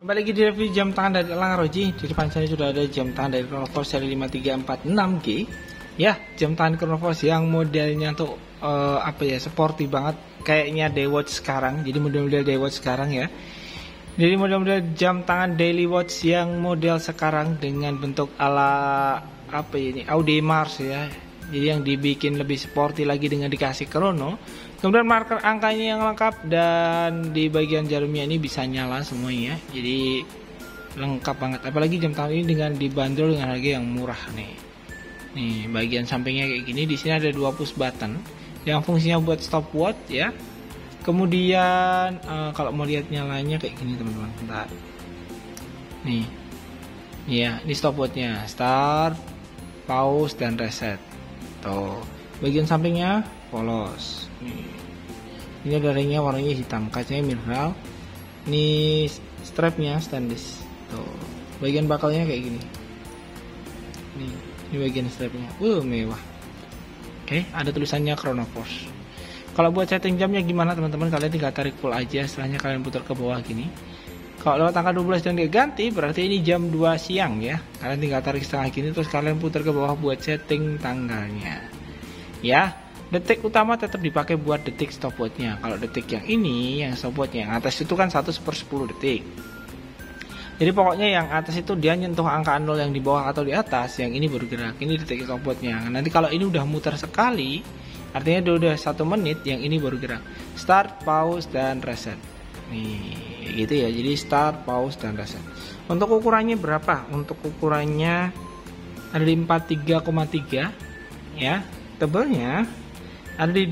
Kembali lagi di review jam tangan dari Elang Roji. Di depan saya sudah ada jam tangan dari Chronoforce seri 5346G. Ya, jam tangan Chronoforce yang modelnya tuh sporty banget, kayaknya Daywatch sekarang. Jadi model-model Daywatch sekarang ya. Jadi model-model jam tangan daily watch yang model sekarang dengan bentuk ala Audemars ya. Jadi yang dibikin lebih sporty lagi dengan dikasih chrono. Kemudian marker angkanya yang lengkap, dan di bagian jarumnya ini bisa nyala semuanya. Jadi lengkap banget. Apalagi jam tangan ini dengan dibanderol dengan harga yang murah nih. Nih, bagian sampingnya kayak gini. Di sini ada 2 push button yang fungsinya buat stopwatch ya. Kemudian kalau mau lihat nyalanya kayak gini teman-teman. Bentar. Nih. Ya, di stopwatchnya start, pause, dan reset. Tuh. Bagian sampingnya polos. Nih. Ini ada ringnya warnanya hitam, kacanya mineral. Ini strapnya stainless. Tuh. Bagian bakalnya kayak gini. Nih, ini bagian strapnya. Mewah. Oke, ada tulisannya Chronoforce. Kalau buat setting jamnya gimana teman-teman? Kalian tinggal tarik full aja, setelahnya kalian putar ke bawah gini. Kalau lewat tanggal 12 dan diganti, berarti ini jam 2 siang ya. Kalian tinggal tarik setengah gini, terus kalian putar ke bawah buat setting tanggalnya. Ya, detik utama tetap dipakai buat detik stopwatchnya. Kalau detik yang ini, yang stopwatchnya yang atas itu kan 1/10 detik. Jadi pokoknya yang atas itu dia nyentuh angka 0 yang di bawah atau di atas, yang ini baru gerak. Ini detik stopwatchnya. Nanti kalau ini udah muter sekali, artinya udah 1 menit, yang ini baru gerak. Start, pause, dan reset. Nih, gitu ya. Jadi start, pause, dan reset. Untuk ukurannya berapa? Untuk ukurannya ada di 43,3 ya. Tebelnya ada di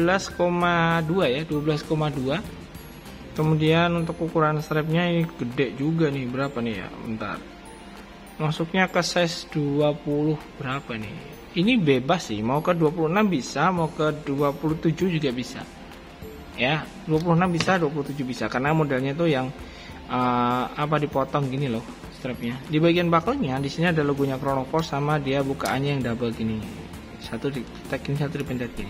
12,2 ya, 12,2. Kemudian untuk ukuran strapnya ini gede juga nih, berapa nih ya? Bentar. Masuknya ke size 20 berapa nih? Ini bebas sih, mau ke 26 bisa, mau ke 27 juga bisa. Ya, 26 bisa, 27 bisa, karena modelnya tuh yang dipotong gini loh strapnya. Di bagian buckle-nya di sini ada logonya Chronoforce sama dia bukaannya yang double gini. Satu di tag ini, satu dipencet gini.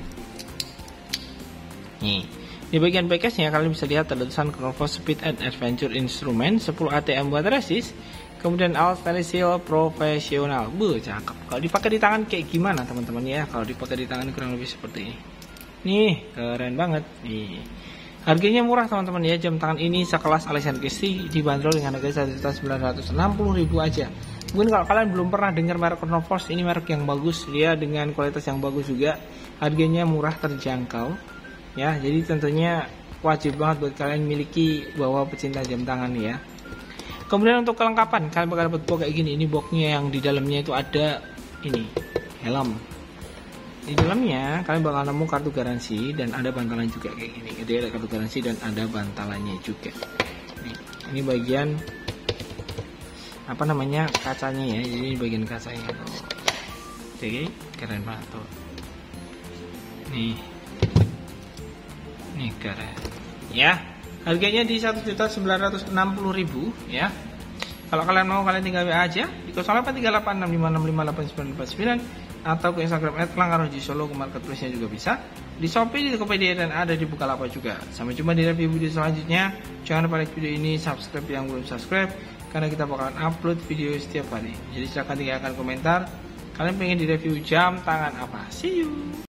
Nih, di bagian backcase-nya kalian bisa lihat ada tulisan Chronoforce Speed and Adventure Instrument, 10 ATM buat resist, kemudian All Stainless Steel Professional. Cakep. Kalau dipakai di tangan kayak gimana teman-teman ya? Kalau dipakai di tangan kurang lebih seperti ini. Nih, keren banget. Nih. Harganya murah teman-teman ya. Jam tangan ini sekelas Alexander Christie dibanderol dengan harga 1.960.000 aja. Mungkin kalau kalian belum pernah dengar merek Chronoforce, ini merek yang bagus, dia dengan kualitas yang bagus juga, harganya murah, terjangkau ya. Jadi tentunya wajib banget buat kalian miliki, bahwa pecinta jam tangan ya. Kemudian untuk kelengkapan, kalian bakal dapat box kayak gini. Ini boxnya yang di dalamnya itu ada ini helm. Di dalamnya kalian bakal nemu kartu garansi dan ada bantalan juga kayak gini. Jadi ada kartu garansi dan ada bantalannya juga. Ini bagian kacanya ya. Jadi ini bagian kacanya tuh. Oke, keren banget tuh. Nih keren. Ya, harganya di 1.960.000 ya. Kalau kalian mau, kalian tinggal WA aja di 0838565899 atau ke Instagram @langkaroji Solo, ke marketplace-nya juga bisa. Di Shopee, di Tokopedia, dan ada di Bukalapak juga. Sampai jumpa di review video selanjutnya. Jangan lupa like video ini, subscribe yang belum subscribe, karena kita bakalan upload video setiap hari. Jadi silahkan tinggalkan komentar, kalian pengen di review jam tangan apa. See you.